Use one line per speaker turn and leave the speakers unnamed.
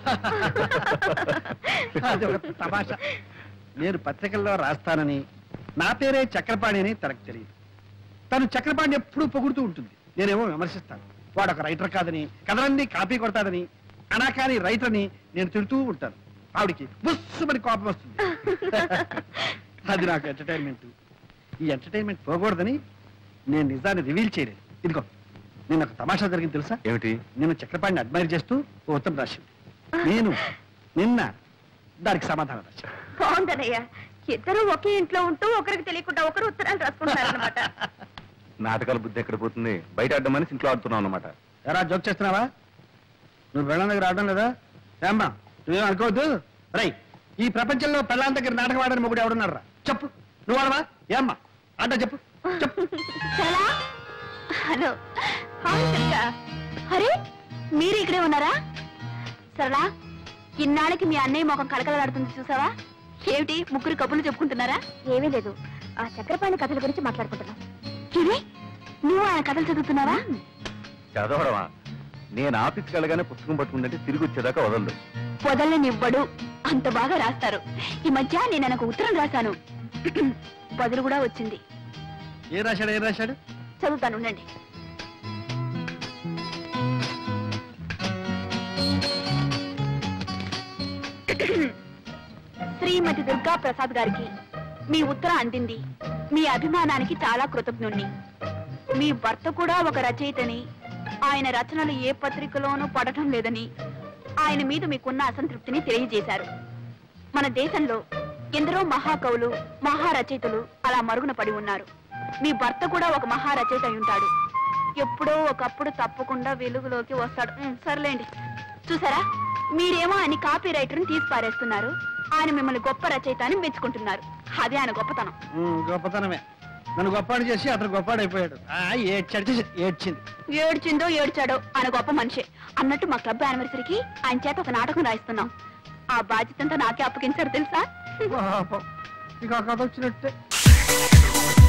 తమాషా. నేను పత్రికల్లో రాస్తానని నా పేరే చక్రపాణి అని తనకు తెలియదు. తను చక్రపాణి ఎప్పుడూ పొగుడుతూ ఉంటుంది, నేనేమో విమర్శిస్తాను. వాడు ఒక రైటర్ కాదని, కథలన్నీ కాపీ కొడతాడని, అనాకాని రైటర్ అని నేను తిడుతూ ఉంటాను. ఆవిడికి బుస్సుమని కోపం వస్తుంది. అది నాకు ఎంటర్టైన్మెంట్. ఈ ఎంటర్టైన్మెంట్ పోకూడదని నేను నిజాన్ని రివీల్ చేయలేదు. ఇదిగో నిన్న ఒక తమాషా జరిగింది తెలుసా? ఏమిటి? నేను చక్రపాణిని అడ్మైర్ చేస్తూ ఓ ఉత్తరం రాసింది. నేను నిన్న దానికి సమాధానం రాశాను.
బాగుందనయ్యా, ఇద్దరు ఒకే ఇంట్లో ఉంటూ ఒకరికి తెలియకుండా ఒకరు ఉత్తరాలు రాసుకుంటారన్నమాట.
నాటకాల బుద్ధి ఎక్కడ పోతుంది? బయట ఆడమని ఇంట్లో ఆడుతున్నావు అనమాట.
ఎరా జోక్ చేస్తున్నావా? నువ్వు పెళ్ళాం దగ్గర ఆడడం లేదా? ఏమ్మా నువ్వేం అనుకోవద్దు. రై, ఈ ప్రపంచంలో పెళ్ళాం దగ్గర నాటకం ఆడని మొగుడు ఎవడున్నారా? చెప్పు. నువ్వు ఆడవా? ఏమ్మా ఆడ చెప్పు. చెప్పు.
హలో, అరే మీరు ఇక్కడే ఉన్నారా? సరళా, ఇన్నాళ్ళకి మీ అన్నయ్య మొఖం కలకలాడుతుంది చూసావా? ఏమిటి ముగ్గురు కబుర్లు చెప్పుకుంటున్నారా? ఏమీ లేదు, ఆ చక్రపాణి కథల గురించి మాట్లాడుకుంటున్నాం. నువ్వు ఆయన కథలు చదువుతున్నావా?
చదవడమా? నేను ఆఫీస్కి వెళ్ళగానే పుస్తకం పట్టుకుందంటే తిరిగి వచ్చేదాకా వదలదు.
వదలనివ్వడు, అంత బాగా రాస్తారు. ఈ మధ్య నేను ఆయనకు ఉత్తరం రాశాను, బదులు కూడా వచ్చింది.
ఏం రాశాడు? ఏం రాశాడు?
చదువుతాను ఉండండి. శ్రీమతి దుర్గా ప్రసాద్ గారికి మీ ఉత్తరం అందింది. మీ అభిమానానికి చాలా కృతజ్ఞుణ్ణి. మీ భర్త కూడా ఒక రచయితని, ఆయన రచనలు ఏ పత్రికలోనూ పడటం లేదని, ఆయన మీద మీకున్న అసంతృప్తిని తెలియజేశారు. మన దేశంలో ఎందరో మహాకవులు, మహారచయితలు అలా మరుగున పడి ఉన్నారు. మీ భర్త కూడా ఒక మహారచయిత అయి ఉంటాడు. ఎప్పుడో ఒకప్పుడు తప్పకుండా వెలుగులోకి వస్తాడు. సర్లేండి. చూసారా, మీరేమో ఆయన కాపీ రైటర్ని తీసి పారేస్తున్నారు, ఆయన మిమ్మల్ని గొప్ప రచయిత అని మెచ్చుకుంటున్నారు. అదే ఆయన గొప్పతనం.
గొప్పతనమే. నన్ను గొప్పవాడు చేసి అతను గొప్పవాడు అయిపోయాడు.
ఏడ్చిందో ఏడ్చాడో ఆయన గొప్ప మనిషి. అన్నట్టు మా క్లబ్ యానివర్సరీకి ఆయన చేత ఒక నాటకం రాయిస్తున్నాం. ఆ బాధ్యతంతా నాకే అప్పగించాడు తెలుసా?
ఇక కథ వచ్చినట్టే.